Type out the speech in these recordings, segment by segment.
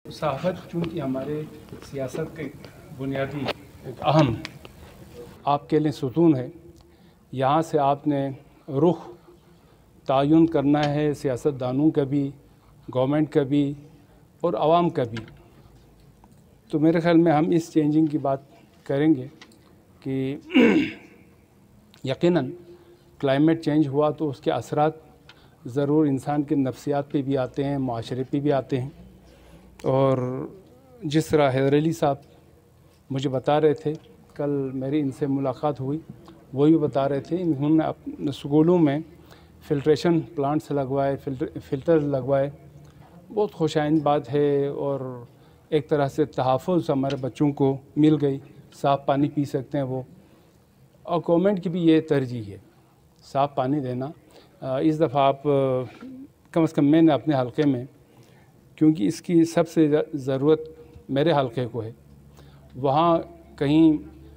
सहाफ़त चूँकि हमारे सियासत का एक बुनियादी एक अहम आपके लिए सुतून है। यहाँ से आपने रुख तयन करना है सियासतदानों का भी, गवर्नमेंट का भी और आवाम का भी। तो मेरे ख़्याल में हम इस चेंजिंग की बात करेंगे कि यकीनन क्लाइमेट चेंज हुआ तो उसके असरात ज़रूर इंसान के नफ्सियात पे भी आते हैं, माशरे पे भी आते हैं। और जिस तरह हैदर अली साहब मुझे बता रहे थे, कल मेरी इनसे मुलाकात हुई, वो भी बता रहे थे इन्होंने अपने स्कूलों में फ़िल्ट्रेशन प्लांट्स लगवाए, फ़िल्टर लगवाए। बहुत खुशाइन बात है और एक तरह से तहफ़्फ़ुज़ हमारे बच्चों को मिल गई, साफ़ पानी पी सकते हैं वो। और गवर्नमेंट की भी ये तरजीह है साफ़ पानी देना। इस दफ़ा आप कम से कम मैंने अपने हलके में, क्योंकि इसकी सबसे ज़रूरत मेरे हलके को है, वहाँ कहीं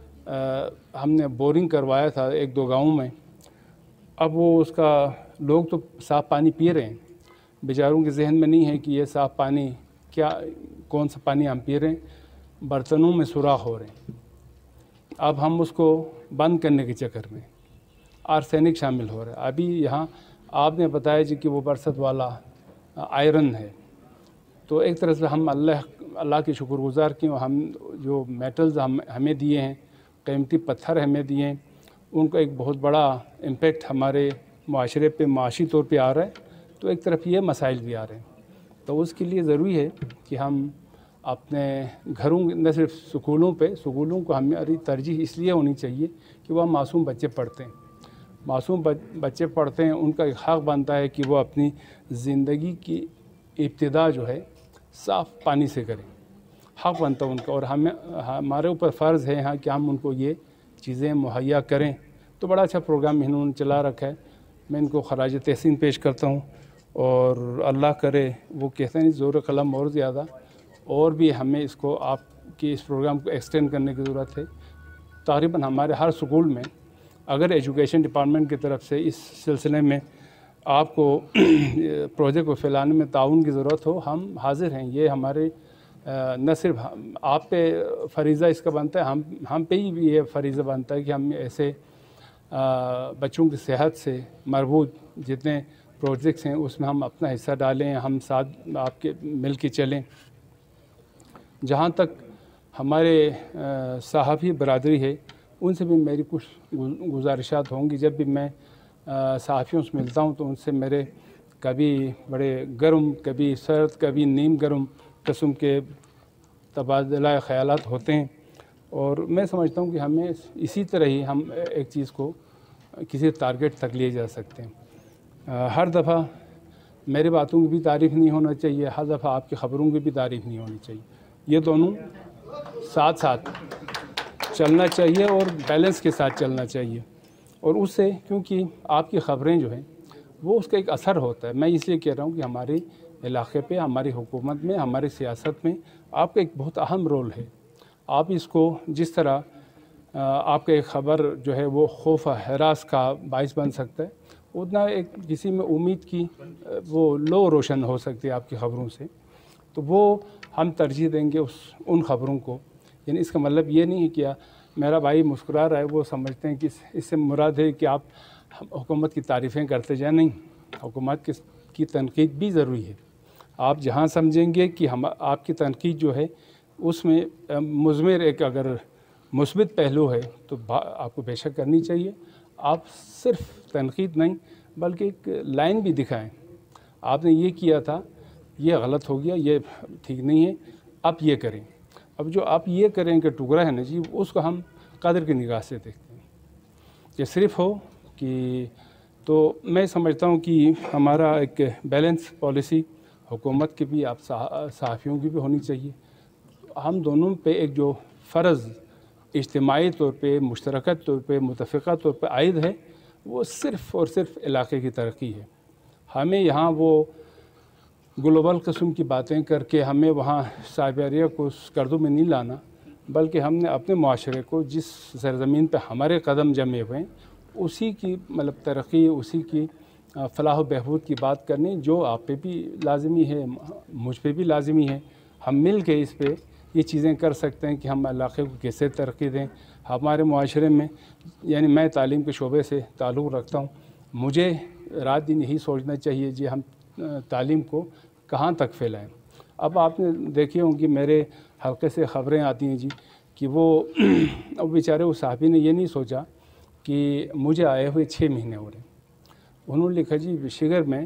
हमने बोरिंग करवाया था एक दो गाँव में। अब वो उसका लोग तो साफ़ पानी पी रहे हैं, बेचारों के जहन में नहीं है कि ये साफ़ पानी क्या, कौन सा पानी हम पी रहे हैं, बर्तनों में सुराख हो रहे हैं। अब हम उसको बंद करने के चक्कर में आर्सेनिक शामिल हो रहा है। अभी यहाँ आपने बताया जी कि वो बरसत वाला आयरन है, तो एक तरह से हम अल्लाह के शुक्रगुज़ार कि हम जो मेटल्स हमें दिए हैं, कीमती पत्थर हमें दिए हैं, उनका एक बहुत बड़ा इम्पेक्ट हमारे माशरे पे माशी तौर पे आ रहा है। तो एक तरफ ये मसाइल भी आ रहे हैं। तो उसके लिए ज़रूरी है कि हम अपने घरों, न सिर्फ स्कूलों को हमारी तरजीह इसलिए होनी चाहिए कि वह मासूम बच्चे पढ़ते हैं। मासूम बच्चे पढ़ते हैं, उनका एक हक़ बनता है कि वो अपनी ज़िंदगी की इब्तिदा जो है साफ़ पानी से करें, हक़ बनता है उनका। और हमारे ऊपर फ़र्ज़ है यहाँ कि हम उनको ये चीज़ें मुहैया करें। तो बड़ा अच्छा प्रोग्राम इन्होंने चला रखा है, मैं इनको ख़राज तहसीन पेश करता हूँ। और अल्लाह करे, वो कहते हैं ज़ोर कलम और ज़्यादा, और भी हमें इसको आपके इस प्रोग्राम को एक्सटेंड करने की ज़रूरत है। तकरीबन हमारे हर स्कूल में अगर एजुकेशन डिपार्टमेंट की तरफ से इस सिलसिले में आपको प्रोजेक्ट को फैलाने में ताउन की ज़रूरत हो, हम हाज़िर हैं। ये हमारे न सिर्फ आप पे फ़रीज़ा इसका बनता है, हम पे ही भी ये फ़रीज़ा बनता है कि हम ऐसे बच्चों की सेहत से मरबूत जितने प्रोजेक्ट्स हैं उसमें हम अपना हिस्सा डालें, हम साथ आपके मिल के चलें। जहाँ तक हमारे सहाफ़ी बरादरी है, उनसे भी मेरी कुछ गुजारिशात होंगी। जब भी मैं सहाफ़ियों से मिलता हूँ तो उनसे मेरे कभी बड़े गर्म, कभी सर्द, कभी नीम गर्म किस्म के तबादला ख़यालात होते हैं। और मैं समझता हूँ कि हमें इसी तरह ही हम एक चीज़ को किसी टारगेट तक ले जा सकते हैं। हर दफ़ा मेरी बातों की भी तारीफ़ नहीं होना चाहिए, हर दफ़ा आपकी ख़बरों की भी तारीफ़ नहीं होनी चाहिए। ये दोनों साथ साथ चलना चाहिए और बैलेंस के साथ चलना चाहिए। और उससे, क्योंकि आपकी ख़बरें जो हैं वो उसका एक असर होता है। मैं इसलिए कह रहा हूँ कि हमारे इलाक़े पे, हमारी हुकूमत में, हमारी सियासत में आपका एक बहुत अहम रोल है। आप इसको जिस तरह आपका एक ख़बर जो है वो खौफ हरास का बाइस बन सकता है, उतना एक किसी में उम्मीद की वो लो रोशन हो सकती है आपकी ख़बरों से। तो वो हम तरजीह देंगे उन ख़बरों को। यानी इसका मतलब ये नहीं है कि मेरा भाई मुस्कुरा रहा है, वो समझते हैं कि इससे मुराद है कि आप हुकूमत की तारीफ़ें करते जाएं। नहीं, हुकूमत की तनकीद भी ज़रूरी है। आप जहाँ समझेंगे कि हम आपकी तनकीद जो है उसमें मुज़मिर एक अगर मुस्बित पहलू है तो आपको बेशक करनी चाहिए। आप सिर्फ तनकीद नहीं बल्कि एक लाइन भी दिखाएं, आपने ये किया था, ये गलत हो गया, ये ठीक नहीं है, आप ये करें। अब जो आप ये करें कि टुकड़ा है ना जी, उसको हम कदर की निगाह से देखते हैं। ये सिर्फ हो कि, तो मैं समझता हूँ कि हमारा एक बैलेंस पॉलिसी हुकूमत की भी, आप सहाफ़ियों की भी होनी चाहिए। हम दोनों पे एक जो फ़र्ज़ इज्तिमाई तौर पे, मुश्तरका तौर पे, मुतफ़िक़ा तौर पे आयद है, वो सिर्फ़ और सिर्फ इलाक़े की तरक्की है। हमें यहाँ वो ग्लोबल किस्म की बातें करके हमें वहाँ साइबेरिया को उस गर्दों में नहीं लाना, बल्कि हमने अपने माशरे को जिस सरज़मीन पे हमारे कदम जमे हुए हैं उसी की मतलब तरक्की, उसी की फ़लाह बहबूद की बात करनी, जो आप पे भी लाज़मी है, मुझ पे भी लाज़मी है, हम मिल के इस पे ये चीज़ें कर सकते हैं कि हम इलाके को कैसे तरक्की दें। हमारे मुआशरे में यानी मैं तालीम के शोबे से ताल्लुक़ रखता हूँ, मुझे रात दिन यही सोचना चाहिए जी हम तालीम को कहाँ तक फैलाएँ। अब आपने देखी होंगी मेरे हल्के से ख़बरें आती हैं जी कि वो अब बेचारे उस साहबी ने ये नहीं सोचा कि मुझे आए हुए 6 महीने हो रहे। उन्होंने लिखा जी शिगर में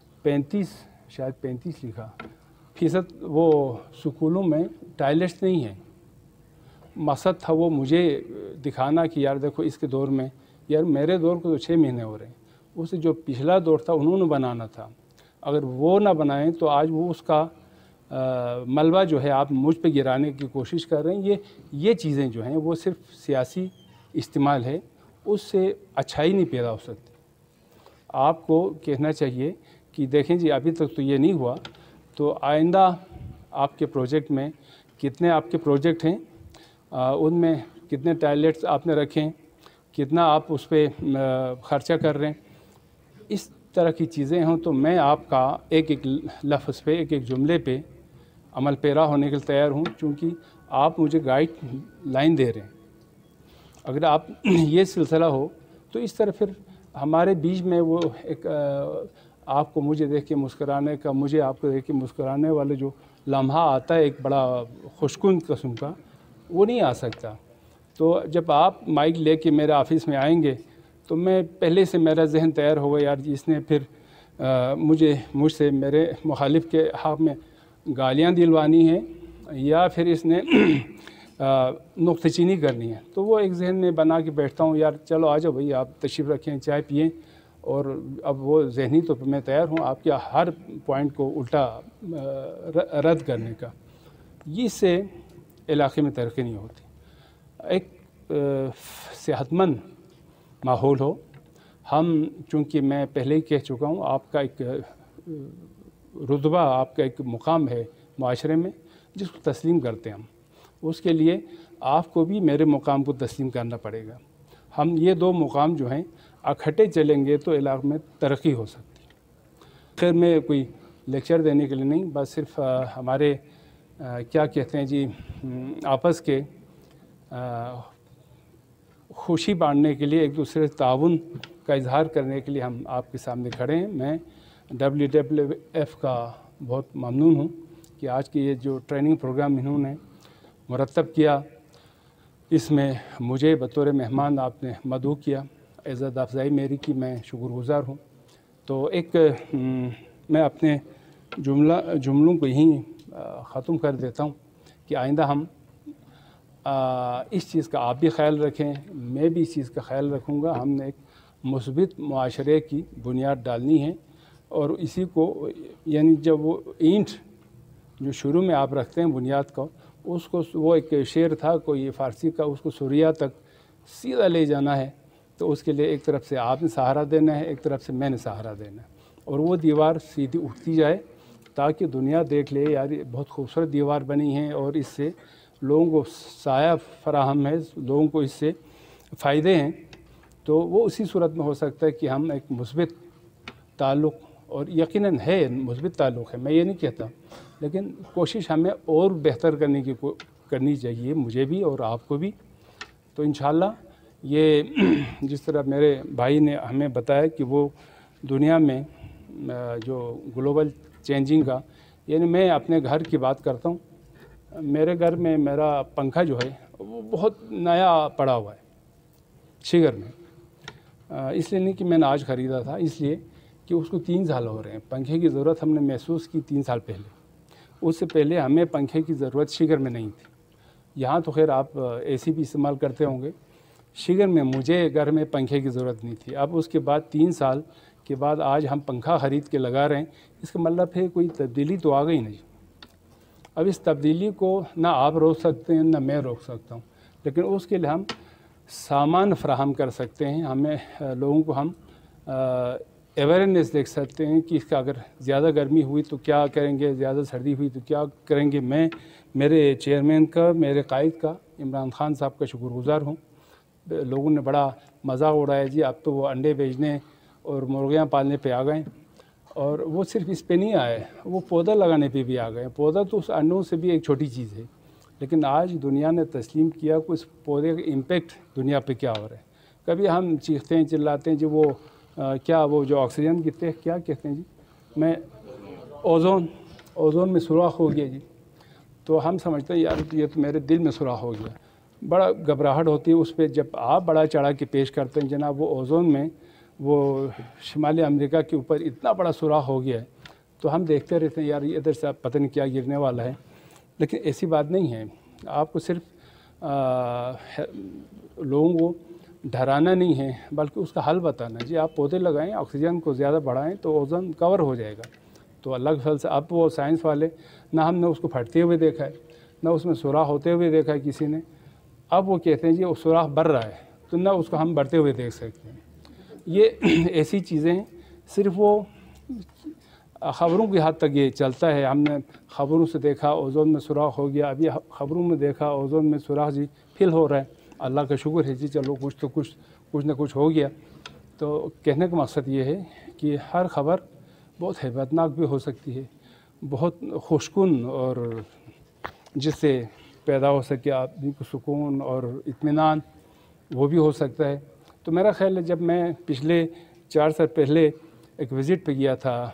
35 लिखा फ़ीसद वो स्कूलों में टॉयलेट्स नहीं है। मकसद था वो मुझे दिखाना कि यार देखो इसके दौर में, यार मेरे दौर को तो 6 महीने हो रहे हैं, उससे जो पिछला दौर था उन्होंने बनाना था। अगर वो ना बनाएं तो आज वो उसका मलबा जो है आप मुझ पे गिराने की कोशिश कर रहे हैं। ये चीज़ें जो हैं वो सिर्फ सियासी इस्तेमाल है, उससे अच्छाई नहीं पैदा हो सकती। आपको कहना चाहिए कि देखें जी अभी तक तो ये नहीं हुआ, तो आइंदा आपके प्रोजेक्ट में कितने आपके प्रोजेक्ट हैं, उनमें कितने टॉयलेट्स आपने रखें, कितना आप उस पर ख़र्चा कर रहे हैं, इस तरह की चीज़ें हों तो मैं आपका एक एक लफ्ज़ पे, एक एक जुमले पे अमल पेरा होने के लिए तैयार हूँ, क्योंकि आप मुझे गाइड लाइन दे रहे हैं। अगर आप ये सिलसिला हो तो इस तरह फिर हमारे बीच में वो एक आपको मुझे देख के मुस्कुराने का, मुझे आपको देख के मुस्कुराने वाले जो लम्हा आता है एक बड़ा खुशकुन किस्म का, वो नहीं आ सकता। तो जब आप माइक लेके मेरे ऑफिस में आएंगे तो मैं पहले से मेरा जहन तैयार होगा यार जी इसने फिर मुझसे मेरे मुखालिफ के हक़ में गालियाँ दिलवानी है या फिर इसने नुक्तेचीनी करनी है। तो वो एक जहन में बना के बैठता हूँ, यार चलो आ जाओ भाई आप तशरीफ़ रखें, चाय पिएँ, और अब वो जहनी तो मैं तैयार हूँ आपके हर पॉइंट को उल्टा रद्द करने का। इससे इलाके में तरक्की नहीं होती। एक सेहतमंद माहौल हो। हम चूँकि मैं पहले ही कह चुका हूँ आपका एक रुतबा, आपका एक मुकाम है माशरे में जिसको तस्लीम करते हैं हम, उसके लिए आपको भी मेरे मुकाम को तस्लीम करना पड़ेगा। हम ये दो मुकाम जो हैं इकट्ठे चलेंगे तो इलाके में तरक्की हो सकती है। खैर मैं कोई लेक्चर देने के लिए नहीं, बस सिर्फ हमारे क्या कहते हैं जी आपस के खुशी बांटने के लिए, एक दूसरे से ताउन का इजहार करने के लिए हम आपके सामने खड़े हैं। मैं WWF का बहुत ममनून हूँ कि आज की ये जो ट्रेनिंग प्रोग्राम इन्होंने मुरतब किया, इसमें मुझे बतौर मेहमान आपने मदऊ किया, इज़्ज़त अफ़ज़ाई मेरी की मैं शुक्रगुज़ार हूँ। तो एक मैं अपने जुमलों को यहीं ख़त्म कर देता हूँ कि आइंदा हम इस चीज़ का आप भी ख्याल रखें, मैं भी इस चीज़ का ख्याल रखूँगा। हमने एक मुस्बित मुआशरे की बुनियाद डालनी है, और इसी को यानी जब वो ईंट जो शुरू में आप रखते हैं बुनियाद का, उसको वो एक शेर था कोई फ़ारसी का, उसको सुरिया तक सीधा ले जाना है, तो उसके लिए एक तरफ से आपने सहारा देना है, एक तरफ से मैंने सहारा देना है, और वो दीवार सीधी उठती जाए ताकि दुनिया देख ले यार ये बहुत खूबसूरत दीवार बनी है और इससे लोगों को साया फराहम है, लोगों को इससे फ़ायदे हैं। तो वो उसी सूरत में हो सकता है कि हम एक मुस्बित ताल्लुक़, और यकीनन है मुस्बित ताल्लुक़ है, मैं ये नहीं कहता, लेकिन कोशिश हमें और बेहतर करनी चाहिए, मुझे भी और आपको भी। तो इंशाअल्लाह ये जिस तरह मेरे भाई ने हमें बताया कि वो दुनिया में जो ग्लोबल चेंजिंग का, यानी मैं अपने घर की बात करता हूँ, मेरे घर में मेरा पंखा जो है वो बहुत नया पड़ा हुआ है शिगर में, इसलिए नहीं कि मैंने आज ख़रीदा था, इसलिए कि उसको 3 साल हो रहे हैं। पंखे की ज़रूरत हमने महसूस की 3 साल पहले, उससे पहले हमें पंखे की ज़रूरत शिगर में नहीं थी। यहाँ तो खैर आप AC भी इस्तेमाल करते होंगे, शिगर में मुझे घर में पंखे की ज़रूरत नहीं थी। अब उसके बाद 3 साल के बाद आज हम पंखा ख़रीद के लगा रहे हैं, इसका मतलब है कोई तब्दीली तो आ गई नहीं। अब इस तब्दीली को ना आप रोक सकते हैं ना मैं रोक सकता हूँ, लेकिन उसके लिए हम सामान फ्राहम कर सकते हैं। हमें लोगों को हम अवेयरनेस देख सकते हैं कि इसका अगर ज़्यादा गर्मी हुई तो क्या करेंगे, ज़्यादा सर्दी हुई तो क्या करेंगे। मैं मेरे चेयरमैन का, मेरे कायद का, इमरान खान साहब का शुक्रगुज़ार हूँ। लोगों ने बड़ा मज़ाक उड़ाया जी आप तो वो अंडे बेचने और मुर्गियाँ पालने पे आ गए, और वो सिर्फ इस पे नहीं आए, वो पौधा लगाने पे भी आ गए। पौधा तो उस अणु से भी एक छोटी चीज़ है, लेकिन आज दुनिया ने तस्लीम किया कि उस पौधे का इम्पेक्ट दुनिया पे क्या हो रहा है। कभी हम चीखते हैं, चिल्लाते हैं जी वो क्या वो जो ऑक्सीजन गिरते हैं क्या कहते हैं जी, मैं ओज़ोन में सुराख हो गया जी। तो हम समझते हैं यार ये तो मेरे दिल में सुराख हो गया, बड़ा घबराहट होती है उस पर। जब आप बड़ा चढ़ा के पेश करते हैं जनाब वो ओज़ोन में वो शुमाली अमेरिका के ऊपर इतना बड़ा सुराख हो गया है, तो हम देखते रहते हैं यार इधर से पता नहीं क्या गिरने वाला है। लेकिन ऐसी बात नहीं है, आपको सिर्फ लोगों को डराना नहीं है बल्कि उसका हल बताना। जी आप पौधे लगाएं, ऑक्सीजन को ज़्यादा बढ़ाएं तो ओज़ोन कवर हो जाएगा। तो अल्लाह के फल से अब वो साइंस वाले ना हमने उसको फटते हुए देखा है, ना उसमें सुराख होते हुए देखा है किसी ने। अब वो कहते हैं जी वो सुराख बढ़ रहा है, तो ना उसको हम बढ़ते हुए देख सकते हैं। ये ऐसी चीज़ें सिर्फ वो ख़बरों की हद तक ये चलता है। हमने ख़बरों से देखा ओज़ोन में सुराख हो गया, अभी ख़बरों में देखा ओज़ोन में सुराख जी फिल हो रहा है। अल्लाह का शुक्र है जी, चलो कुछ ना कुछ हो गया। तो कहने का मकसद ये है कि हर ख़बर बहुत हैबतनाक भी हो सकती है, बहुत खुशकुन और जिससे पैदा हो सके आदमी को सुकून और इत्मीनान, वो भी हो सकता है। तो मेरा ख़्याल है जब मैं पिछले 4 साल पहले एक विज़िट पे गया था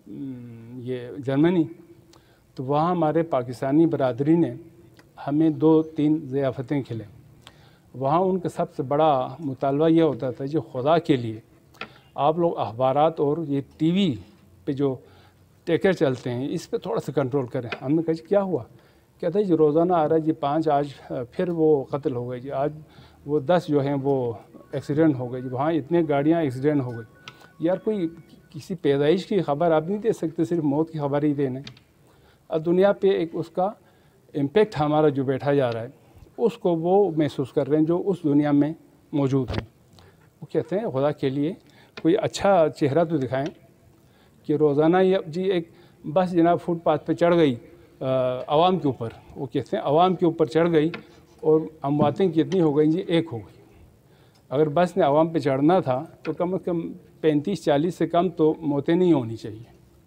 ये जर्मनी, तो वहाँ हमारे पाकिस्तानी बरादरी ने हमें 2-3 ज़ियाफ़तें खिलाई। वहाँ उनका सबसे बड़ा मुतालबा ये होता था जो खुदा के लिए आप लोग अखबारात और ये टीवी पे जो टेकर चलते हैं इस पे थोड़ा सा कंट्रोल करें। हमने कहा जी क्या हुआ? कहता है जी रोज़ाना आ रहा है जी 5 आज फिर वो कत्ल हो गए जी, आज वो 10 जो हैं वो एक्सीडेंट हो गए जी, वहाँ इतने गाड़ियाँ एक्सीडेंट हो गई। यार कोई किसी पैदाइश की ख़बर आप नहीं दे सकते, सिर्फ मौत की ख़बर ही देने। अब दुनिया पे एक उसका इम्पेक्ट हमारा जो बैठा जा रहा है उसको वो महसूस कर रहे हैं जो उस दुनिया में मौजूद हैं। वो कहते हैं खुदा के लिए कोई अच्छा चेहरा तो दिखाएं कि रोज़ाना ये जी एक बस जनाब फुटपाथ पे चढ़ गई आवाम के ऊपर, वो कहते हैं आवाम के ऊपर चढ़ गई और अमवातें कितनी हो गई जी, 1 हो गई। अगर बस ने आवाम पे चढ़ना था तो कम से कम 35-40 से कम तो मौतें नहीं होनी चाहिए।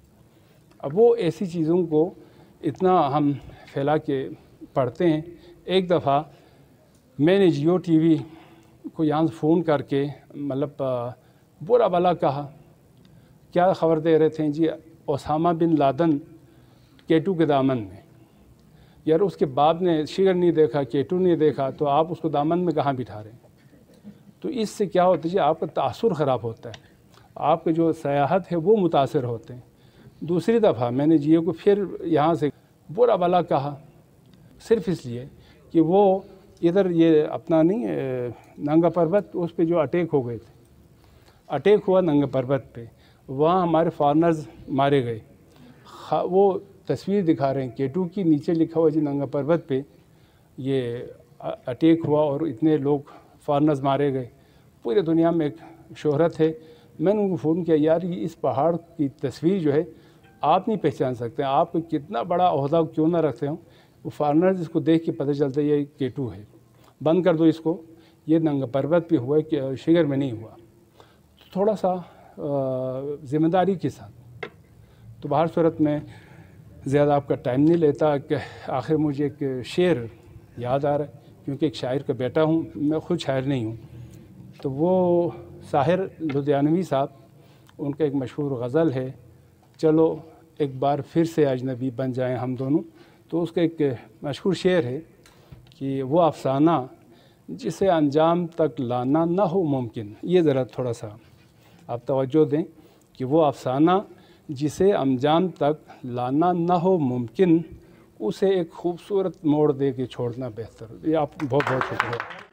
अब वो ऐसी चीज़ों को इतना हम फैला के पढ़ते हैं। एक दफ़ा मैंने जियो टीवी को यहाँ से फ़ोन करके मतलब बुरा भला कहा, क्या ख़बर दे रहे थे जी ओसामा बिन लादेन केटू के दामन में। यार उसके बाप ने शिगर नहीं देखा, केटू नहीं देखा, तो आप उसको दामन में कहाँ बिठा रहे हैं? तो इससे क्या होता है जी आपका तासुर ख़राब होता है, आपके जो सयाहत है वो मुतासर होते हैं। दूसरी दफ़ा मैंने जियो को फिर यहाँ से बुरा भला कहा, सिर्फ इसलिए कि वो इधर ये अपना नहीं नंगा पर्वत उस पे जो अटैक हो गए थे, अटैक हुआ नंगा पर्वत पे, वहाँ हमारे फॉरनर्स मारे गए। वो तस्वीर दिखा रहे हैं केटू की, नीचे लिखा हुआ जी नंगा पर्वत पे ये अटैक हुआ और इतने लोग फॉरनर्स मारे गए। पूरी दुनिया में एक शोहरत है। मैंने उनको फ़ोन किया यार ये इस पहाड़ की तस्वीर जो है आप नहीं पहचान सकते, आप कितना बड़ा ओहदा क्यों ना रखते हो, वो फॉरनर्स इसको देख के पता चलता है ये केटू है, बंद कर दो इसको, ये नंगा पर्वत पे हुआ कि शिगर में नहीं हुआ। तो थोड़ा सा ज़िम्मेदारी के साथ। तो बाहर सूरत में ज़्यादा आपका टाइम नहीं लेता कि आखिर मुझे एक शेर याद आ रहा है, क्योंकि एक शायर का बेटा हूँ, मैं ख़ुद शायर नहीं हूँ। तो वो साहिर लुधियानवी साहब, उनका एक मशहूर गज़ल है, चलो एक बार फिर से अजनबी बन जाएं हम दोनों। तो उसका एक मशहूर शेर है कि वो अफ़साना जिसे अंजाम तक लाना ना हो मुमकिन। ये ज़रा थोड़ा सा आप तवज्जो दें कि वो अफ़साना जिसे अंजाम तक लाना ना हो मुमकिन, उसे एक खूबसूरत मोड़ दे के छोड़ना बेहतर। ये आप बहुत बहुत शुक्रिया।